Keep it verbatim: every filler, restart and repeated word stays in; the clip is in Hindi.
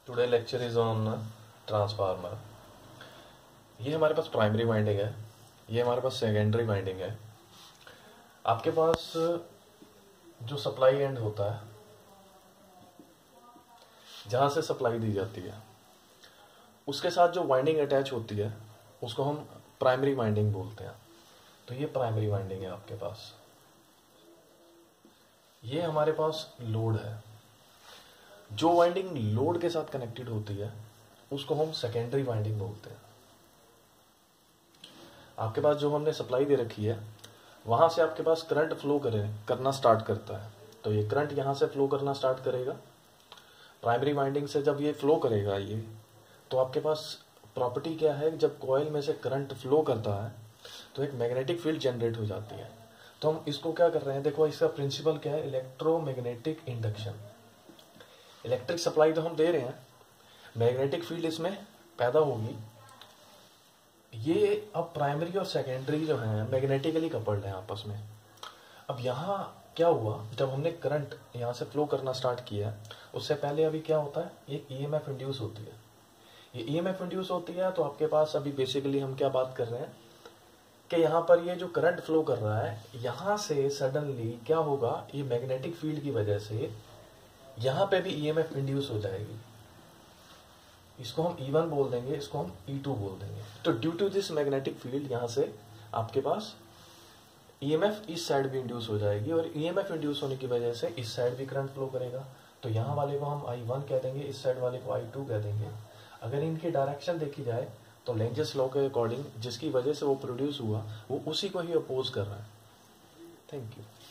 Today lecture is on transformer. ये हमारे पास प्राइमरी वाइंडिंग है, ये हमारे पास सेकेंडरी वाइंडिंग है। आपके पास जो सप्लाई एंड होता है, जहां से सप्लाई दी जाती है, उसके साथ जो वाइंडिंग अटैच होती है उसको हम प्राइमरी वाइंडिंग बोलते हैं। तो ये प्राइमरी वाइंडिंग है आपके पास। ये हमारे पास लोड है। जो वाइंडिंग लोड के साथ कनेक्टेड होती है उसको हम सेकेंडरी वाइंडिंग बोलते हैं। आपके पास जो हमने सप्लाई दे रखी है वहां से आपके पास करंट फ्लो करे करना स्टार्ट करता है। तो ये करंट यहां से फ्लो करना स्टार्ट करेगा प्राइमरी वाइंडिंग से। जब ये फ्लो करेगा ये, तो आपके पास प्रॉपर्टी क्या है, जब कॉइल में से करंट फ्लो करता है तो एक मैग्नेटिक फील्ड जनरेट हो जाती है। तो हम इसको क्या कर रहे हैं, देखो इसका प्रिंसिपल क्या है, इलेक्ट्रोमैग्नेटिक इंडक्शन। इलेक्ट्रिक सप्लाई तो हम दे रहे हैं, मैग्नेटिक फील्ड इसमें पैदा होगी। ये अब प्राइमरी और सेकेंडरी जो है मैग्नेटिकली कपल्ड है आपस में। अब यहाँ क्या हुआ, जब हमने करंट यहाँ से फ्लो करना स्टार्ट किया उससे पहले अभी क्या होता है, एक ईएमएफ इंड्यूस होती है। ये ईएमएफ इंड्यूस होती है तो आपके पास अभी बेसिकली हम क्या बात कर रहे हैं कि यहाँ पर ये जो करंट फ्लो कर रहा है यहाँ से सडनली क्या होगा, ये मैग्नेटिक फील्ड की वजह से यहाँ पे भी ईएमएफ इंड्यूस हो जाएगी। इसको हम ई वन बोल देंगे, इसको हम ई टू बोल देंगे। तो due to this magnetic field यहाँ से आपके पास ईएमएफ इस साइड भी इंड्यूस हो जाएगी और ईएमएफ इंड्यूस होने की वजह से इस साइड भी करंट फ्लो करेगा। तो यहाँ वाले को हम आई वन कह देंगे, इस साइड वाले को आई टू कह देंगे। अगर इनकी डायरेक्शन देखी जाए तो लेंजेस लॉ के अकॉर्डिंग जिसकी वजह से वो प्रोड्यूस हुआ वो उसी को ही अपोज कर रहा है। Thank you.